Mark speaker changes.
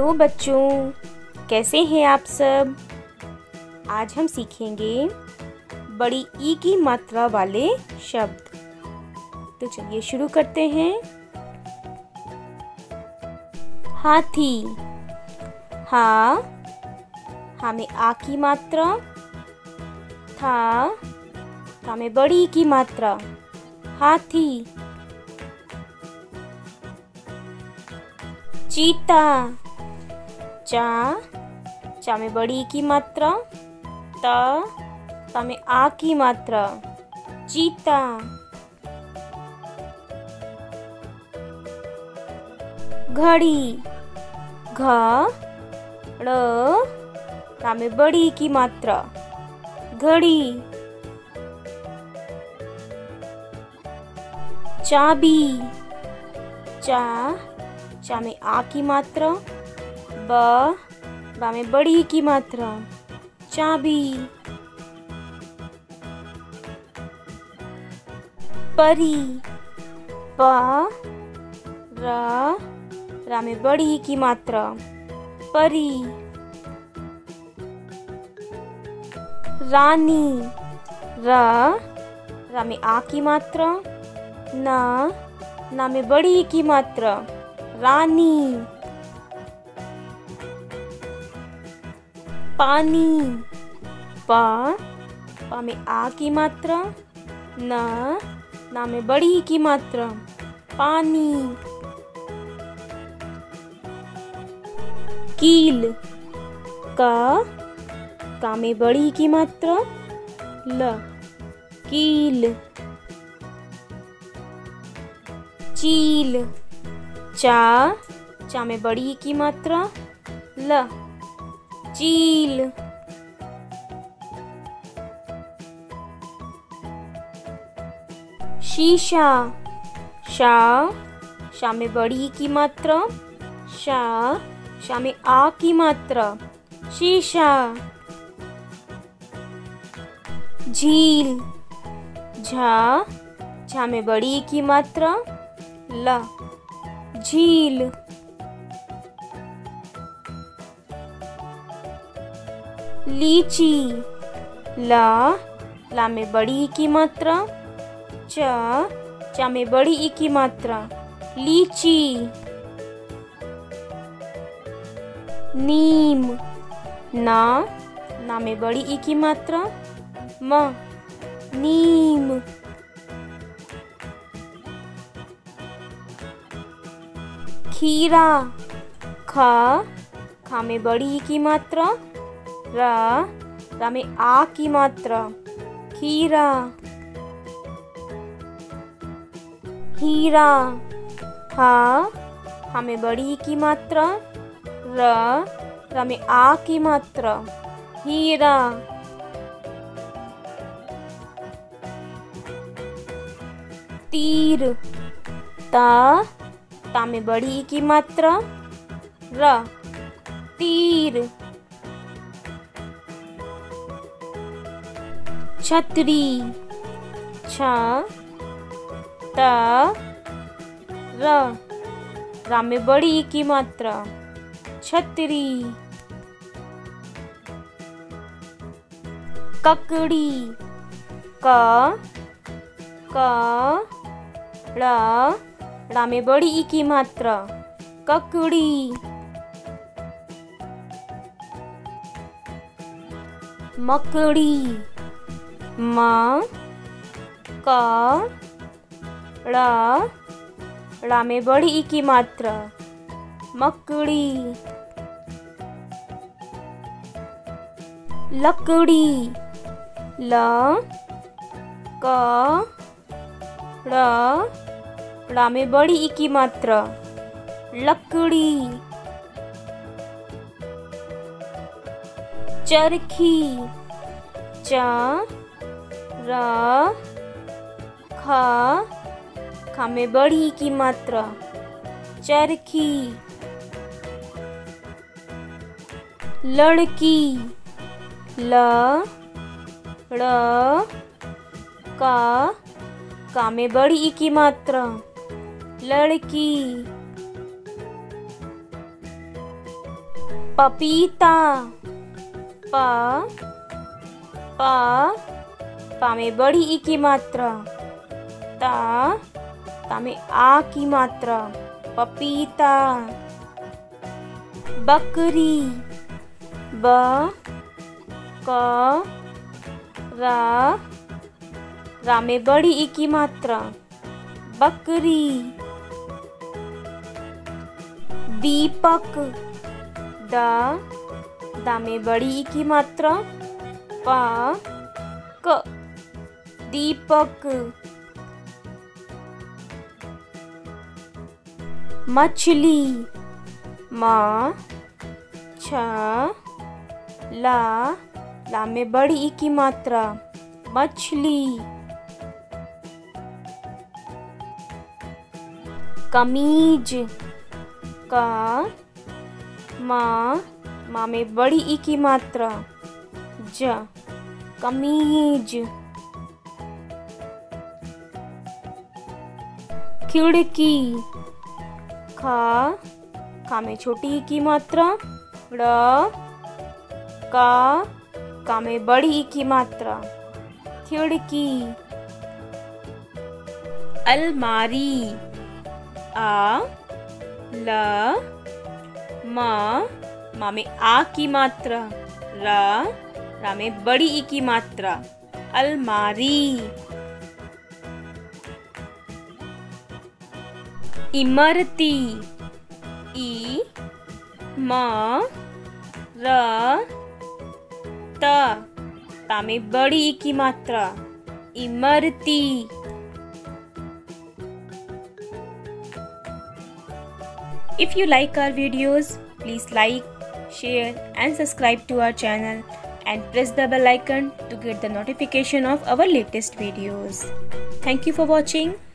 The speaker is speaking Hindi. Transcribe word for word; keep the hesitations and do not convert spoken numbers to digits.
Speaker 1: हेलो बच्चों, कैसे हैं आप सब। आज हम सीखेंगे बड़ी ई की मात्रा वाले शब्द। तो चलिए शुरू करते हैं। हाथी। हा हा में आ की मात्रा, था था में बड़ी की मात्रा, हाथी। चीता। चा चा में बड़ी की मात्रा, ता ता में आ की मात्रा, चीता। घड़ी। घ ड़ ड़ा में बड़ी की मात्रा, घड़ी। चाबी। चा चा में आ की मात्रा, ब बा में बड़ी की मात्रा, चाबी। परी। प रा रा में बड़ी की मात्रा, परी। रानी। रा रा में आ की मात्रा, ना ना में बड़ी की मात्रा, रानी। पानी। पा पा में आ की मात्रा, ना ना में बड़ी की मात्रा, पानी। कील। का का में बड़ी की मात्रा, ल, कील। चील। चा चा में बड़ी की मात्रा, ल, चील। शीशा। शा शा में बड़ी की मात्रा, शा शा में आ की मात्रा, शीशा। झील। झा झा में बड़ी की मात्रा, ला, झील। लीची। ला ला में बड़ी की मात्रा, चा चा में बड़ी की मात्रा, लीची। नीम। ना ना में बड़ी ई की मात्रा, म, नीम। खीरा। खा खा में बड़ी की मात्रा, रा रा में आ की मात्रा, खीरा। हीरा। हा हा में बड़ी की मात्रा, रा रा में आ की मात्रा, हीरा। तीर। ता ता में बड़ी की मात्रा, रा, तीर। छतरी। छा ता रा रा में बड़ी की मात्रा, छतरी। ककड़ी। का का ड़ा ड़ा में बड़ी की मात्रा, ककड़ी। मकड़ी। माँ का ड़ा ड़ा में बड़ी की मात्रा, मकड़ी। लकड़ी। ला का ड़ा ड़ा में बड़ी की मात्रा, लकड़ी। चरखी। चा रा खा खा में बड़ी की मात्रा, चरखी। लड़की। ला ड़ का का में बड़ी की मात्रा, लड़की। पपीता। प प पा में बड़ी ई की मात्रा। ता ता में आ की मात्रा। पपीता। बकरी। ब क रा रा में बड़ी ई की मात्रा। बकरी। दीपक। दा दा में बड़ी ई की मात्रा। पा क दीपक। मछली। मा छ ला ला में बड़ी ई की मात्रा। मछली। कमीज। का मा मा में बड़ी ई की मात्रा। ज कमीज। खिड़की। खा खा में छोटी ई की मात्रा। ड़ का का में बड़ी ई की मात्रा। खिड़की। अलमारी। आ ल मा मा में आ की मात्रा। रा रा में बड़ी ई की मात्रा। अलमारी। इमरती। ई मा र ता ता में बड़ी ई की मात्रा। Imarti. If you like our videos, please like, share and subscribe to our channel and press the bell icon to get the notification of our latest videos. Thank you for watching.